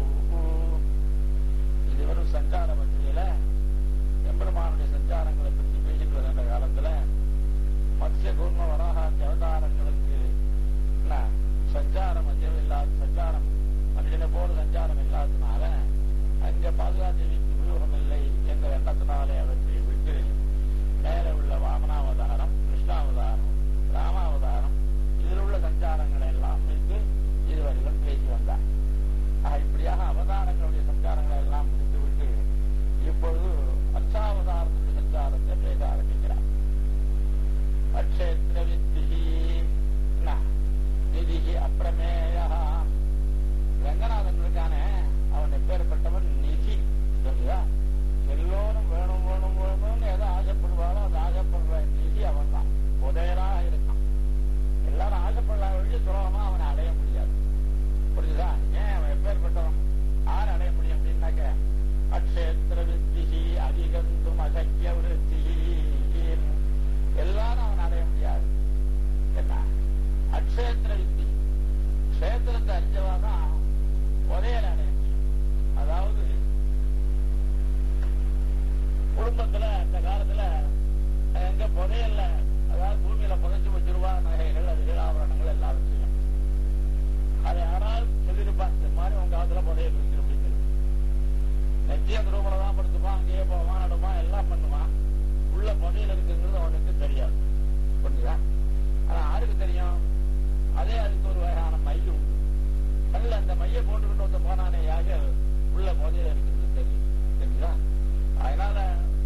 இது ஒரு சஞ்சார பத்திரிகையில எம்பெருமானுடைய சஞ்சாரங்களை பற்றி பேசிட்டு வருகின்ற காலத்துல மத்ய கூர்ம வராகாதி அவதாரங்களுக்கு சஞ்சாரம் அதிகம் இல்லாத சஞ்சாரம் மனிதனை போல சஞ்சாரம் இல்லாததுனால அங்க பாதுகாதேவிக்கு உபயோகம் இல்லை என்ற எண்ணத்தினாலே அவற்றை விட்டு மேல உள்ள வாமனாவதாரம், கிருஷ்ணாவதாரம், ராமாவதாரம் இதில் உள்ள சஞ்சாரங்களை எல்லாம் வைத்து இதுவரையிலும் பேசி வந்தார். இப்படியாக அவதாரங்களுடைய சஞ்சாரங்களை எல்லாம் முடித்துவிட்டு இப்பொழுது அர்ச்சாவதாரத்துடைய சஞ்சாரத்தை பேச ஆரம்பிக்கிறார். அக்ஷேத்திர வித்திஹி நிதிஹி அப்பிரமேயா. ரங்கநாதன் இருக்கானே அவன் எப்பேற்பட்டவன்? நிதி. சொல்லுதா? எல்லோரும் வேணும் வேணும் வேணும்னு எதை ஆசைப்படுவாரோ அது ஆசைப்படுற நிதி அவன் தான். புதையலாக இருக்கான். எல்லாரும் ஆசைப்படலாம் வழி துரோகமா அவனை அடைய முடியாது. புரிஞ்சுதா? ஏன் அவன் எப்பேற்பட்டவன்? யார் அடைய முடியும் அப்படின்னாக்க அக்ஷேத்திர வித்திஹி அதிகந்தும் அசக்கிய விருத்தி. எல்லாரும் அவன் அடைய முடியாது. என்ன அக்ஷேத்திர வித்தி? கஷேத்திரத்தை அறிஞ்சவாதான் புதையல் அடைய முடியும். அதாவது குடும்பத்துல அந்த காலத்துல எங்க புதையல்ல, அதாவது பூமியில புதைச்சு வச்சிருவா நகைகள், அது ஆபரணங்கள் எல்லாம் வச்சிருக்கோம். அதை யாராவது சொல்லியிருப்பான், இந்த மாதிரி உங்க காலத்துல புதையல் இருக்கு அப்படின்னு. நெத்திய அந்த ரூமில் தான் படுத்துப்பான், அங்கேயே போவான், நடுவான், எல்லாம் பண்ணுவான். உள்ள புதையல் இருக்குங்கிறது அவனுக்கு தெரியாது. புரிஞ்சுதா? ஆனா யாருக்கு தெரியும்? அதே அதுக்கு ஒரு வகையான மையம் உண்டு. கல்ல அந்த மைய போட்டுக்கிட்டு வந்து போனானே யாக உள்ள புதையல் இருக்கிறது தெரியும். தெரியுதா? அதனால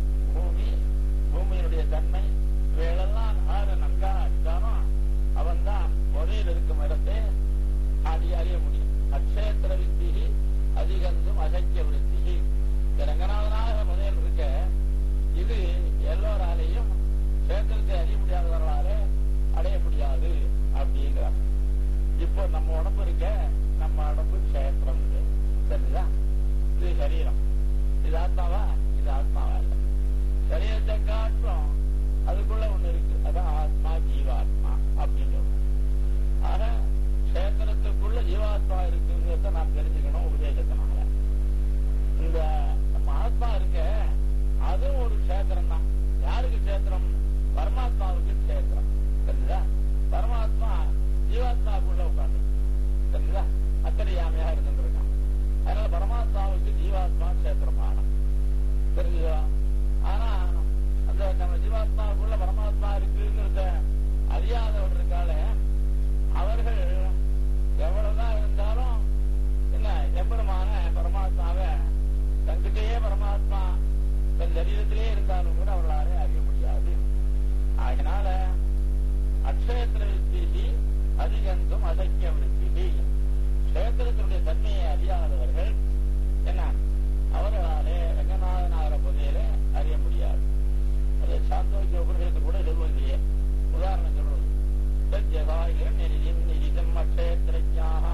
பூமியினுடைய தன்மை இவைகளெல்லாம் யாரு நன்கா அறிந்தானோ அவன் தான் புதையல் இருக்கும் இடத்தை அறிய முடியும். அக்ஷேத்திர வித்திஹி அதிகந்தும் அசக்கிய விருத்தி. ரங்கநாதனாக புதையல் இருக்க இது எல்லோராலையும் கஷேத்திரத்தை அறிய முடியாதவர்களாலே அடைய முடியாது அப்படிங்கிறார். இப்போ நம்ம உடம்பு இருக்க, நம்ம உடம்பு கஷேத்திரம் இருக்கு. தெரியுதா? இது சரீரம். இது ஆத்மாவா? இது ஆத்மாவா இல்லை. சரீரத்தை காட்டும் அதுக்குள்ள ஒண்ணு இருக்கு, அதான் ஆத்மா, ஜீவாத்மா அப்படின்னு. ஆக கஷேத்திரத்துக்குள்ள ஜீவாத்மா இருக்குங்கிறத நாம் தெரிஞ்சுக்கணும் உபதேசத்தினால. இந்த நம்ம ஆத்மா இருக்க அதுவும் ஒரு கஷேத்திரம் தான். யாருக்கு கஷேத்திரம்? பரமாத்மாவுக்கு கஷேத்திரம். தெரியுதா? பரமாத்மா ஜீவாத்மாவுக்குள்ள உட்காந்து தெரியுதா? அக்கறையாமையாக இருந்துருக்கான். அதனால பரமாத்மாவுக்கு ஜீவாத்மா கஷேத்திரமான தெரிஞ்சுதா? ஆனா அந்த நம்ம ஜீவாத்மாவுக்குள்ள பரமாத்மா இருக்குங்கிறத அறியாதவர் இருக்கால, அவர்கள் எவ்வளவுதான் இருந்தாலும் என்ன எம்பெருமான பரமாத்மாவை தங்கிட்டே பரமாத்மா தன் சரீரத்திலே இருந்தாலும் கூட அவர்களாலே அறிய முடியாது. அதனால அக்ஷேத்திர வித்தி அதிகந்தும் அசக்கிய விருத்தி. கஷேத்திரத்தினுடைய தன்மையை அறியாதவர்கள் என்ன அவர்களாலே ரங்கநாதனாகிற புதையலை அறிய முடியாது. அது சாந்தோக்கிய உபநிஷத்து கூட சொல்வது இல்லையே. உதாரணம் சொல்வது நிதிதம் அக்ஷேத்திரஜ்ஞாஹ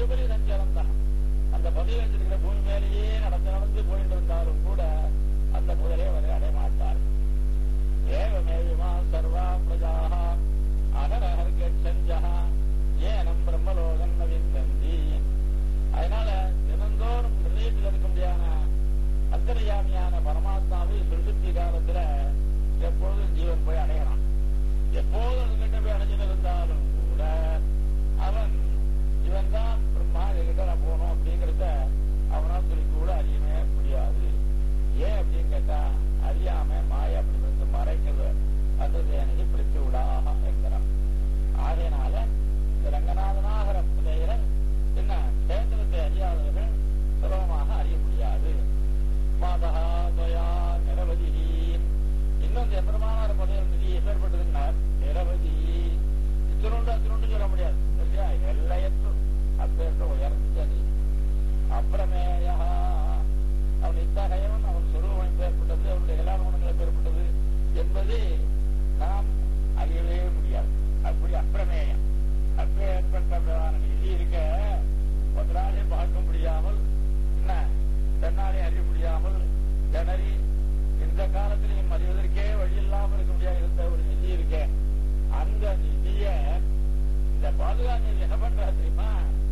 பதவியுபரி சஞ்சலம் தான். அந்த பதவி வச்சிருக்கிற பூமி மேலேயே நடந்து நடந்து போயிட்டு இருந்தாலும் கூட அந்த முதலே அவரை அடைமாட்டார். ஏவமேவிமா சர்வா பிரஜாக அகரஹர் கச்சஞ்சா ஏனம் பிரம்மலோகன் நவிந்தந்தி. அதனால தினந்தோறும் ஹிருதயத்தில் இருக்க முடியாத அந்தர்யாமியான பரமாத்மாவை சுருத்தி காலத்துல எப்பொழுதும் ஜீவன் போய் அடையலாம். எப்போதும் அதுகிட்ட போய் அடைஞ்சிட்டு இருந்தாலும் கூட அவன் இவன் தான் பிரம்மா, இதுகிட்ட நான் போகணும் அப்படிங்கிறத அவனால் சொல்லி கூட அறியவே முடியாது. ஏன் அப்படின்னு கேட்டா அறியாம மாய அப்படி வந்து மறைக்கிறது அந்த எனக்கு பிடித்து விடாக என்கிறான். ஆகையினால இந்த ரங்கநாதனாகிற புதையில என்ன கேந்திரத்தை அறியாதவர்கள் சுலபமாக அறிய முடியாது. மாதா துவயா நிரவதி. இன்னும் இந்த எம்பெருமானார் புதையல் நிதி எப்பேற்பட்டதுன்னார் நிரவதி. இத்தினொன்று சொல்ல முடியாது இல்லையா? எல்லையற்றும் அப்பேற்ற உயர்ந்தது. அப்புறமேயா அவன் இத்தகையவன், அவன் சொருவம் எப்பேற்பட்டது, அவனுடைய எல்லா குணங்கள் எப்பேற்பட்டது என்பது நாம் அறியவே முடியாது. அப்படி அப்பிரமேயம் அப்பேற்பட்ட நிதி இருக்க முதலாளி பார்க்க முடியாமல் என்ன தன்னாலே அறிய முடியாமல் திணறி இந்த காலத்திலையும் அறிவதற்கே வழி இல்லாமல் இருக்க முடியாது இருந்த ஒரு நிதி இருக்க. அந்த நிதிய இந்த பாதுகா நிதி என்ன பண்றா தெரியுமா?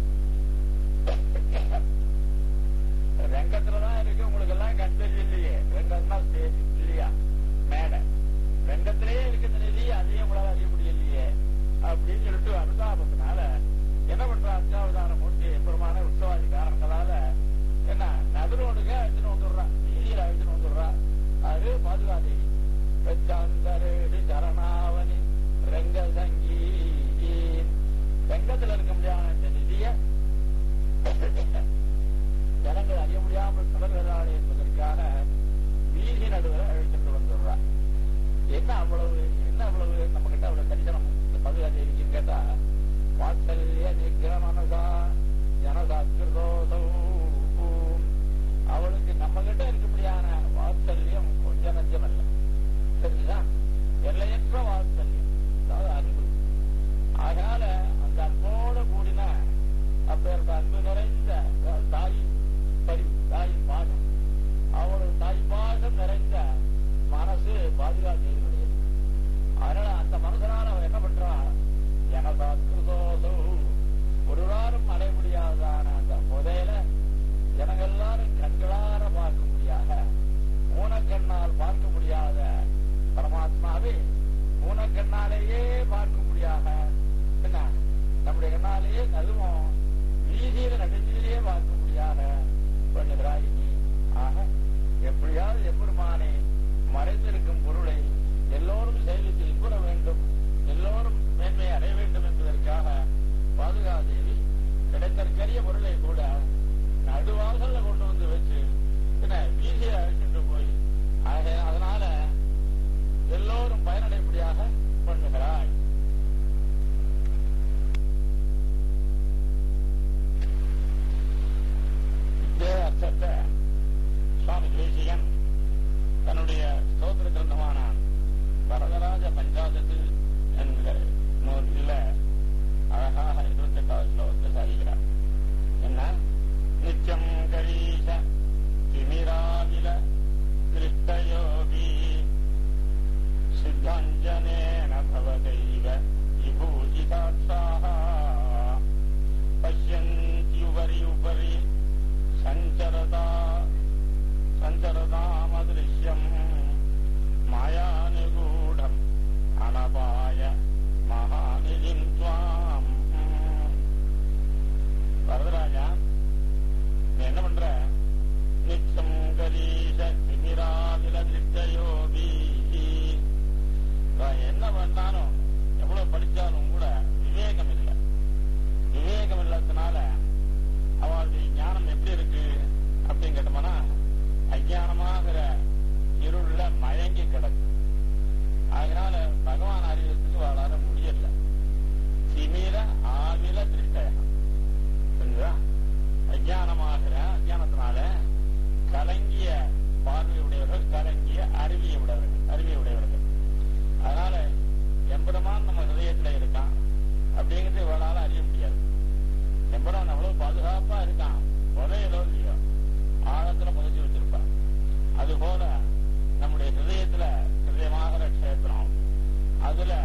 ரங்கத்துலதான் இருக்கு. உங்களுக்கு எல்லாம் கண் தெரியலையே, ரங்கம்னா ஸ்டேஜ் இல்லையா, மேடை. ரங்கத்திலேயே இருக்கிற நிதி அதையும் உங்களால் அறிய முடியலையே அப்படின்னு சொல்லிட்டு அனுதாபத்தினால என்ன பண்றா? அத்தியாவதான மூர்த்தி பெருமான உற்சவாதி காரணங்களால என்ன நடுரோடுக அழைச்சுன்னு வந்துடுறா, வீதியில் அழைச்சுன்னு வந்துடுறா. அது பாதுகாதேவி வெச்சாந்தரேடு சரணாவனி ரங்க சங்கீ. ரங்கத்தில் இருக்க முடியாத இந்த நிதிய ஜனங்கள் அறிய முடியாமல் தொடர்கிறாள் என்பதற்காக வீதி நடுவில் அழைத்துட்டு வந்துடுறா. என்ன அவ்வளவு நம்ம கிட்ட அவ்வளவு தரிசனம் பாதுகாதேவிக்கு கேட்டா, வாத்சல்ய நிகிர மனசா ஜனசாக்கிருதோசௌ. அவளுக்கு நம்ம கிட்ட இருக்கக்கூடியான வாத்சல்யம் கொஞ்சம் நஞ்சம் அல்ல, சரிங்களா? எல்லையற்ற வாத்சல்யம், அதாவது அன்பு. அதனால அந்த அன்போடு கூடின அப்பேற்பட்ட அன்பு நிறைந்த தாய் பரிவு, தாய் பாசம், அவளது தாய் பாசம் நிறைந்த மனசு பாதுகாதேவியுடையது. அதனால அந்த மனசனால அவன் என்ன பண்றான்? ஜனசாக்கிருதோசௌ, ஒருவாரும் அடைய முடியாதான அந்த புதையில ஜனங்கள் எல்லாரும் கண்களார பார்க்க முடியாத, ஊனக்கண்ணால் பார்க்க முடியாத பரமாத்மாவை ஊனக்கண்ணாலேயே பார்க்க முடியாத, என்ன நம்முடைய கண்ணாலேயே அதுவும் வீதியில நடுஞ்சிலேயே பார்க்க முடியாத பண்ணுகிறாய் நீ. ஆக எப்படியாவது எப்பெருமானே மறைந்திருக்கும் பொருளை எல்லோரும் செயலுக்கு கூற வேண்டும், எல்லோரும் மேன்மையை அடைய வேண்டும் என்பதற்காக பாதுகாதேவி கிடைத்தற்கரிய பொருளை கூட நடுவாசல்ல கொண்டு வந்து வச்சு வீதியை அழைச்சிட்டு போய் அதனால எல்லோரும் பயனடைபடியாக பண்ணுகிறாய். இதே அர்த்தத்தை சுவாமி தேசிகன் தன்னுடைய ஸ்தோத்திர கிரந்தமான வரதராஜ பஞ்சாசத்து என்கிற நூலில் அழகாக 28வது ஸ்லோகத்தை சாதிக்கிறார். என்ன? நித்யம் கரீஷ திமிராவில கிருஷ்டயோகி சித்தஞ்சனேன பவதைவ விபூஜிதாட்சாஹ பஷ்யந்த்யுபரி உபரி சஞ்சரதாமதிருஷ்யம் மாயாநிகூடம் அனபாய மகாநிதிம் துவாம். வரதராஜா, நீ என்ன பண்ற? நிச்சம் கரீஷ திமிராவில திருஷ்டயோகி. என்ன பண்ணாலும் எவ்வளவு படிச்சாலும் கூட விவேகம் இல்லை. விவேகம் இல்லாதனால அவளுடைய ஞானம் எப்படி இருக்கு அப்படின்னு கேட்டோம்னா, அஞ்ஞானமாகிற இருள மயங்கி கிடக்கு. அதனால பகவான் அறிவதற்கு வாழாத முடியல. திமிர ஆவில திருஷ்டயம், அஞ்ஞானமாகிற அஞ்ஞானத்தினால கலங்கிய பார்வையுடையவர்கள், கலங்கிய அறிவியுடையவர்கள். அதனால எம்பெருமான் நம்ம ஹிருதயத்தில் இருக்கான் அப்படிங்கிறது இவளால அறிய முடியாது. எம்பெருமான் அவ்வளவு எவ்வளவு பாதுகாப்பா இருக்கான், புதையலோ இல்லையோ ஆழத்துல புதைச்சு வச்சிருப்பான். அதுபோல நம்முடைய ஹிருதயத்துல ஹிருதயமாகிற க்ஷேத்திரம், அதுல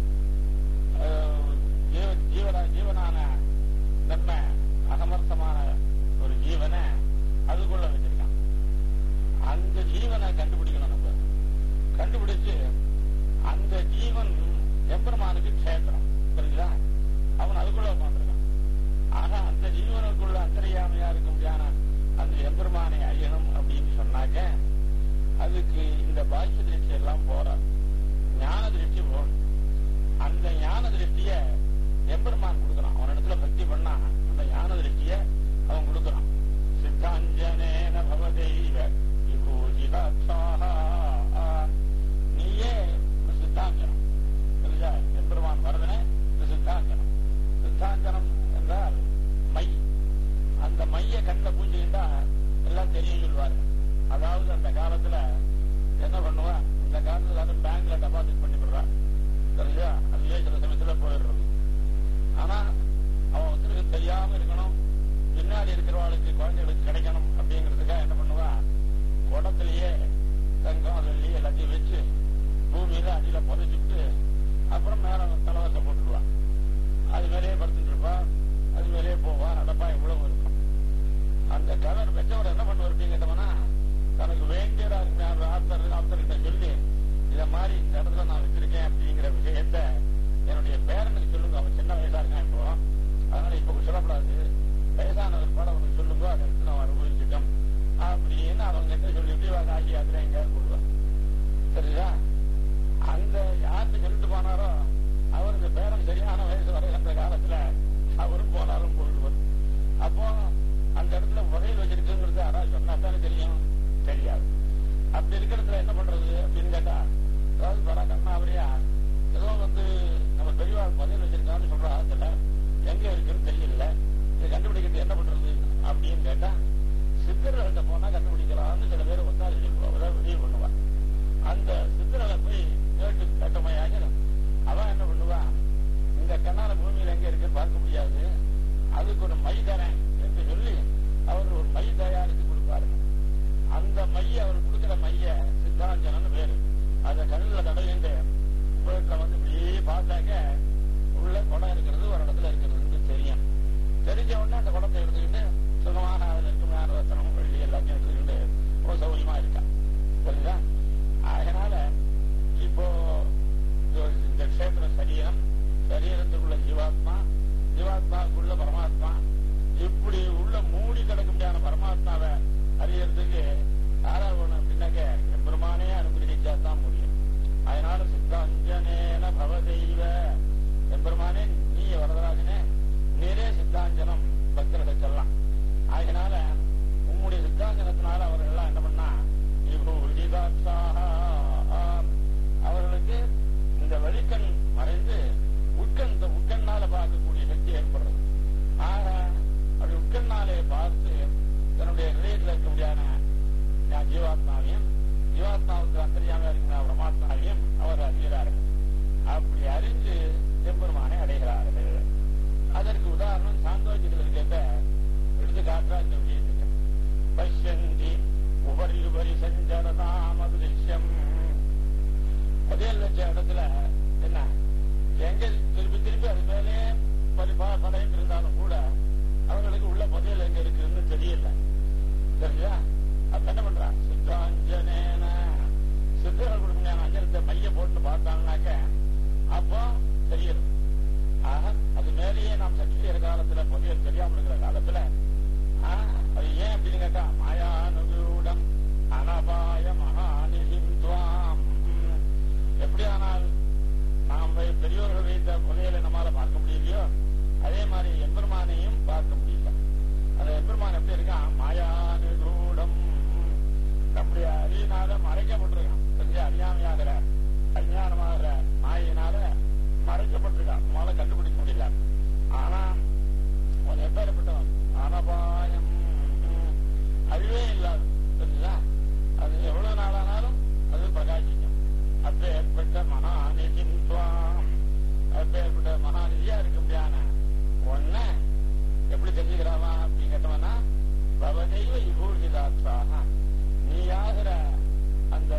ஜீவனான நம்ம அசமர்த்தமான ஒரு ஜீவனை அதுக்குள்ள வச்சிருக்கான். அந்த ஜீவனை கண்டுபிடிக்கணும். நம்ம கண்டுபிடிச்சு அந்த ஜீவன் எம்பெருமானுக்கு க்ஷேத்திரம் புரியுதா, அவன் அதுக்குள்ள உட்காந்துருக்கான். ஆனா அந்த ஜீவனுக்குள்ள அந்தரியாமையா இருக்க முடியாத அந்த எம்பெருமானை அறியணும் அப்படின்னு சொன்னாக்க அதுக்கு இந்த பாக்கிய திருஷ்டி எல்லாம் போற ஞான திருஷ்டி போகணும். அந்த ஞான திருஷ்டிய எம்பெருமான் கொடுக்குறான். அவனிடத்துல பக்தி பண்ணா அந்த ஞான திருஷ்டிய அவன் கொடுக்குறான். சித்தாஞ்சனேன பவதெய்வ விபூஜிதாட்சாஹா, நீயே ஒரு சித்தாஞ்சனம் புரியுதா, எம்பெருமான் வரதனே சித்தாஞ்சனம். சித்தாஞ்சனம் என்றால் மை. அந்த மைய கண்ணில் பூஞ்சிக்கிட்டா எல்லாம் தெரியும் சொல்வாரு. அதாவது அந்த காலத்துல என்ன பண்ணுவா, இந்த காலத்துல அது பேங்க்ல டெபாசிட் பண்ணிவிடுறா தெரிஞ்சா, அதுவே சில சமயத்துல போயிடுறது. ஆனா அவன் ஒருத்தருக்கு தெரியாம இருக்கணும், பின்னாடி இருக்கிறவாளுக்கு குழந்தைகளுக்கு கிடைக்கணும் அப்படிங்கிறதுக்காக என்ன பண்ணுவா, குடத்திலேயே தங்கம் வெள்ளி எல்லாத்தையும் வச்சு பூமியில அடியில புதைச்சிட்டு அப்புறம் மேல தலைவசை போட்டுடுவா. அது மேலேயே படுத்துட்டு இருப்பா, அது மேலேயே போவா, நடப்பா, இவ்வளவு இருக்கும். அந்த கவர் பெற்றவர் என்ன பண்ணுவார் அப்படின்னு கேட்டோம்னா, தனக்கு வேண்டியதா இருக்கு ஆப்தர்கிட்ட சொல்லி இத மாதிரி இந்த இடத்துல நான் வச்சிருக்கேன் அப்படிங்கிற விஷயத்த என்னுடைய பேரனுக்கு சொல்லுங்க. அவன் சின்ன வயசா இருக்கான் இப்போ, அதனால இப்ப சொல்லப்படாது, வயசானவர் பாட அவனுக்கு சொல்லுங்க, அதை எடுத்து நான் அனுபவிச்சுட்டோம் அப்படின்னு அவங்க கிட்ட சொல்லிட்டு ஆகி அதுல எங்கேயாவது போடுவான். சரிதா, அந்த யாருக்கு சொல்லிட்டு போனாரோ அவர் இந்த பேரன் சரியான வயசு வரை அந்த காலத்துல அவரும் போனாலும் போயிடுவார். அப்போ அந்த இடத்துல புதையல் வச்சிருக்குங்கிறது யாராவது சொன்னா தானே தெரியும், தெரியாது. அப்படி இருக்கிறதுல என்ன பண்றது அப்படின்னு கேட்டா, அதாவது பரா கண்ணாவரியா ஏதோ நம்ம பெரியவாள் புதையல் வச்சிருக்கான்னு சொல்ற ஆத்துல எங்க இருக்குன்னு தெரியல, இதை கண்டுபிடிக்கிறது என்ன பண்றது அப்படின்னு கேட்டா, சித்தர்கள்ட்ட போனா கண்டுபிடிக்கலாம்னு சில பேர் ஒத்தாது வெளியே பண்ணுவான். அந்த சித்தர்களை போய் கேட்டமையாக அவன் என்ன பண்ணுவான், இந்த கண்ணால பூமியில எங்க இருக்குன்னு பார்க்க முடியாது, அதுக்கு ஒரு மை தரேன் என்று சொல்லி அவர் ஒரு மை தயாரித்து கொடுப்பாரு. அந்த மைய அவர் கொடுக்கிற மைய சித்தாஞ்சனன்னு பேரு. அதை கண்ணில் தடவிண்டு வீட்டுல இப்படியே பார்த்தாக்க உள்ள குடம் இருக்கிறது ஒரு இடத்துல இருக்கிறது தெரியும். தெரிஞ்ச உடனே அந்த குடத்தை எடுத்துக்கிட்டு சுகமாக அதுல இருக்கும் ரத்தனம் வெள்ளி எல்லாத்தையும் எடுத்துக்கிட்டு ரொம்ப சௌரியமா இருக்கா புரியுதா. அதனால இப்போ இந்த க்ஷேத்திர சரீரம், சரீரத்துக்குள்ள ஜீவாத்மா, ஜீவாத்மாவுக்குள்ள பரமாத்மா, இப்படி உள்ள மூடி கிடக்க முடியாத பரமாத்மாவை அறியறதுக்கு யாராவது ஒண்ணு அப்படின்னாக்க எம்பெருமானே அனுகிரகிச்சாதான் முடியும். அதனால சித்தாஞ்சனேன பவதெய்வ, எம்பெருமானே நீ வரதராஜனே நீரே சித்தாஞ்சனம் பக்தர்களுக்கெல்லாம். அதனால உம்முடைய சித்தாஞ்சனத்தினால அவர்கள் எல்லாம் என்ன பண்ணா, அவர்களுக்கு இந்த வெளிக்கண் மறைந்து உட்கண்ணால பார்க்கக்கூடிய சக்தி ஏற்படுறது. ஆக அப்படி உட்கண்ணாலே பார்த்து தன்னுடைய ஹிருதயத்தில் இருக்க முடியாத ஜீவாத்மாவையும், ஜீவாத்மாவுக்கு அந்தரியாமையா இருக்கிற பரமாத்மாவையும் அவர் அறிகிறார்கள். அப்படி அறிந்து எம்பெருமானை அடைகிறார்கள். அதற்கு உதாரணம் சாந்தோக்கியத்தில் இருக்க எடுத்து காட்டுறா இந்த விஷயத்துக்கு. பஷ்யந்தி உபரி உபரி சஞ்சரதாம் அதிருஷ்யம். புதையல் வச்ச இடத்துல என்ன எங்க திருப்பி திருப்பி அது மேலே படையிட்டு இருந்தாலும் கூட அவங்களுக்கு உள்ள புதையல் எங்க இருக்குன்னு தெரியல. சரியா, அப்ப என்ன பண்றான், சித்தாஞ்சனேன சித்தர்கள் கொடுக்க அஞ்சலத்தை மைய போட்டு பார்த்தாங்கனாக்க அப்போ தெரியும். ஆக அது மேலேயே நாம் சக்தியற காலத்துல புதையல் தெரியாமல் இருக்கிற காலத்துல அது ஏன் அப்படின்னு கேட்டா, மாயானுகூடம் அனபாய மகாநிதிம் துவாம். எப்படியானால் நாம் பெரியோர்கள் வைத்த புதையலை நம்மால பார்க்க முடியலையோ அதே மாதிரி எம்பெருமானையும் பார்க்க முடியல. அந்த எம்பெருமான் எப்படி இருக்கான், மாயானுகூடம், நம்முடைய அறியினால மறைக்கப்பட்டிருக்கான். கொஞ்சம் அறியாமையாகிற அஞ்ஞானமாகிற மாயினால மறைக்கப்பட்டிருக்கான், நம்மளால கண்டுபிடிக்க முடியல. ஆனா அவன் எப்பேற்பட்டவன், அனபாயம், அழிவே இல்லாது தெரிஞ்சுதா, அது எவ்வளவு நாளானாலும் அது பிரகாசிக்கும். அப்பேற்பட்ட மகாநிதிம் அப்பேற்பட்ட மகாநிதியா இருக்க முடியாத ஒன்ன எப்படி தெரிஞ்சுக்கிறாவா,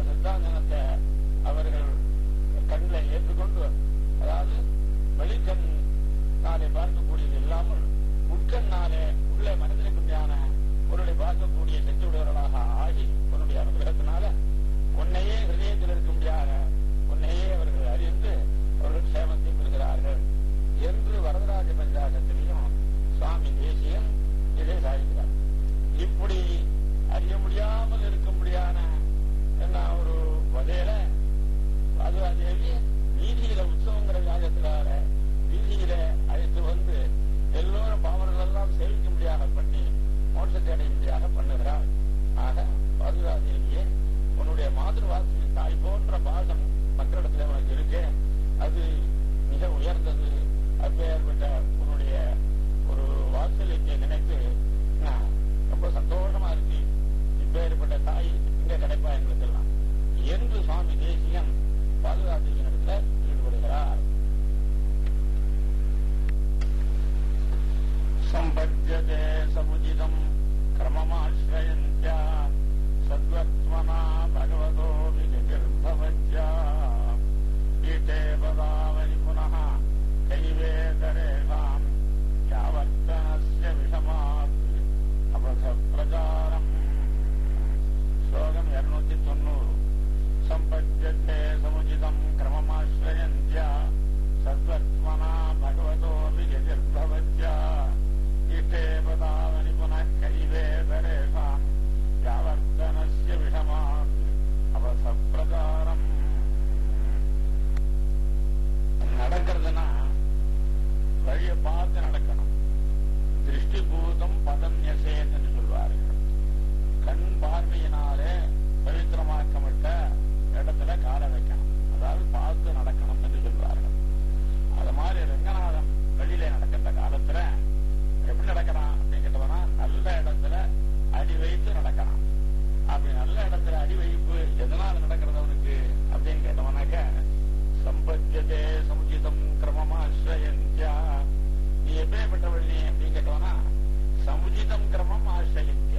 சித்தாந்தனத்தை அவர்கள் கண்ணில் ஏற்றுக்கொண்டு, அதாவது வெளிக்கண்ணாலே பார்க்கக்கூடியது இல்லாமல் உட்கண்ணாலே உள்ளே மனதிற்குண்டான பொருளை பார்க்கக்கூடிய சக்தி உடையவர்களாக ஆகி உன்னுடைய அனுகிரகத்தினால உன்னையே ஹிருதயத்தில் இருக்க முடியாத உன்னையே அவர்கள் அறிந்து அவர்கள் சேமத்தை பெறுகிறார்கள் என்று வரதராஜ பஞ்சாசத்திலையும் சுவாமி தேசியன் இதை சாதிக்கிறார். இப்படி அறிய முடியாமல் இருக்க முடியாத என்ன ஒரு வகையில பாதுகாதேவி வீதியில உற்சவங்கிற வியாஜத்தினால வீதியில அழைத்து வந்து எல்லோரும் பாவர்கள் எல்லாம் சேவிக்க முடியாத பண்ணி மோட்சத்தை அடைய முடியாத பண்ணுகிறார். ஆக பாதுகாதேவியே உன்னுடைய மாதிருவாசி தாய் போன்ற பாசம் மக்களிடத்துல உனக்கு இருக்கு, அது மிக உயர்ந்தது. அப்பேற்பட்ட உன்னுடைய ஒரு வாத்சல்யத்தை நினைத்து நான் ரொம்ப சந்தோஷமா இருக்கு. இப்பேற்பட்ட தாய் இங்க கிடைப்பா எங்களுக்கெல்லாம் என்று சுவாமி தேசியன் பாதுகாதேவியினிடத்துல ஈடுபடுகிறார். சம்பத்யதே சமுஜிதம் கிரமமாஸ்ரயந்த்யா சத்வத்மனா பகவதோ விஜிர்பவத்யா ஈட்டே பதாவனி புனः கைவேதரேகாம் யாவர்த்தனஸ்ய விஷமாத் அபத பிரகாரம். ஸ்லோகம் 290. சம்பத்யதே சமுஜிதம் கிரமமாஸ்ரயந்த்யா சத்வத்மனா பகவதோ விஜிர்பவத்யா ஈட்டே பதாவனி புனः கைவேதரேகாம் யாவர்த்தனஸ்ய விஷமாத் அபத பிரகாரம். நடக்கிறதுனா வழியை பார்த்து நடக்கணும். திருஷ்டிபூதம் பதம் யசேத் என்று சொல்வார்கள். கண் பார்வையினாலே பவித்திரமாக்கப்பட்ட இடத்துல கால வைக்கணும், அதாவது பார்த்து நடக்கணும் என்று சொல்வார்கள். அது மாதிரி ரங்கநாதன் வெளியில நடக்கின்ற காலத்துல எப்படி நடக்கிறான் அப்படின்னு கேட்டவனா, நல்ல இடத்துல அடி வைத்து நடக்கிறான். அப்படி நல்ல இடத்துல அடி வைப்பு எதனால நடக்கிறது அவனுக்கு அப்படின்னு கேட்டவனாக்க, சம்பத்யதே சமுஜிதம் கிரமமாஸ்ரயந்த்யா, நீ எப்பேற்பட்டவள் நீ அப்படின்னு கேட்டவனா, சமுஜிதம் கிரமம் ஆசிரயந்த்யா,